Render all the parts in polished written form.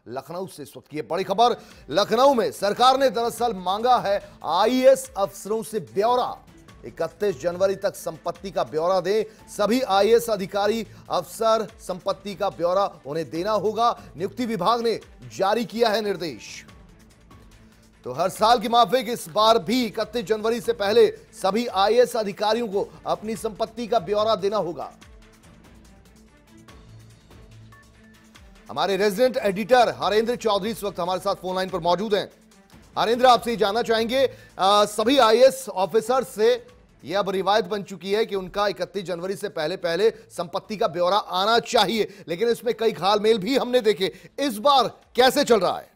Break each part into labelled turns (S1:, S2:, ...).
S1: लखनऊ से इस वक्त की बड़ी खबर। लखनऊ में सरकार ने दरअसल मांगा है आईएएस अफसरों से ब्यौरा। 31 जनवरी तक संपत्ति का ब्यौरा दें। सभी आईएएस अधिकारी अफसर संपत्ति का ब्यौरा उन्हें देना होगा। नियुक्ति विभाग ने जारी किया है निर्देश। तो हर साल की माफिक इस बार भी 31 जनवरी से पहले सभी आईएएस अधिकारियों को अपनी संपत्ति का ब्यौरा देना होगा। हमारे रेजिडेंट एडिटर हरेंद्र चौधरी इस वक्त हमारे साथ फोन लाइन पर मौजूद हैं। हरेंद्र, आपसे ये जानना चाहेंगे, सभी आईएएस ऑफिसर से यह अब रिवायत बन चुकी है कि उनका 31 जनवरी से पहले पहले संपत्ति का ब्यौरा आना चाहिए, लेकिन इसमें कई घालमेल भी हमने देखे। इस बार कैसे चल रहा है?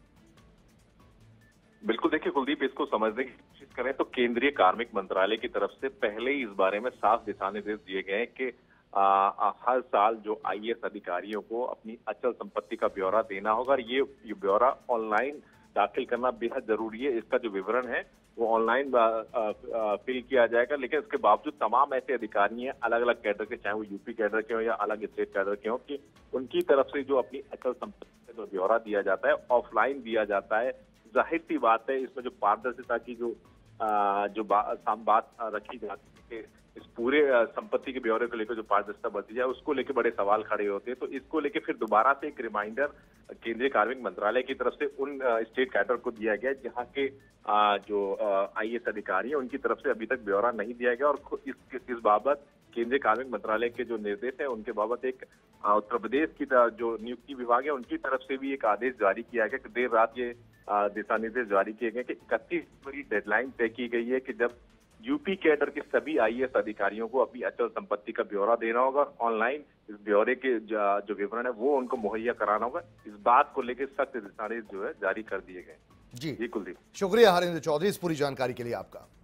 S2: बिल्कुल, देखिए कुलदीप, इसको समझने की कोशिश करें तो केंद्रीय कार्मिक मंत्रालय की तरफ से पहले ही इस बारे में साफ दिशा निर्देश दिए गए हैं कि हर साल जो आईएएस अधिकारियों को अपनी अचल संपत्ति का ब्यौरा देना होगा। और ये ब्यौरा ऑनलाइन दाखिल करना बेहद जरूरी है। इसका जो विवरण है वो ऑनलाइन फिल किया जाएगा, लेकिन इसके बावजूद तमाम ऐसे अधिकारी हैं अलग अलग कैडर के, चाहे वो यूपी कैडर के हो या अलग स्टेट कैडर के हो, कि उनकी तरफ से जो अपनी अचल संपत्ति का जो ब्यौरा दिया जाता है ऑफलाइन दिया जाता है। जाहिर सी बात है, इसमें जो पारदर्शिता की जो बात रखी जाती है, इस पूरे संपत्ति के ब्यौरे को लेकर जो पारदर्शिता बरती जाए उसको लेकर बड़े सवाल खड़े होते हैं। तो इसको लेकर फिर दोबारा से एक रिमाइंडर केंद्रीय कार्मिक मंत्रालय की तरफ से उन स्टेट कैडर को दिया गया जहां के जो आईएएस अधिकारी हैं उनकी तरफ से अभी तक ब्यौरा नहीं दिया गया। और इस बाबत केंद्रीय कार्मिक मंत्रालय के जो निर्देश है उनके बाबत एक उत्तर प्रदेश की जो नियुक्ति विभाग है उनकी तरफ से भी एक आदेश जारी किया गया कि देर रात ये दिशा निर्देश जारी किए गए कि 31 जनवरी डेडलाइन तय की गई है कि जब यूपी कैडर के सभी आईएएस अधिकारियों को अपनी अचल संपत्ति का ब्यौरा देना होगा और ऑनलाइन इस ब्यौरे के जो विवरण है वो उनको मुहैया कराना होगा। इस बात को लेकर सख्त दिशा निर्देश जो है जारी कर दिए गए।
S1: जी
S2: कुलदीप,
S1: शुक्रिया हरेंद्र चौधरी इस पूरी जानकारी के लिए आपका।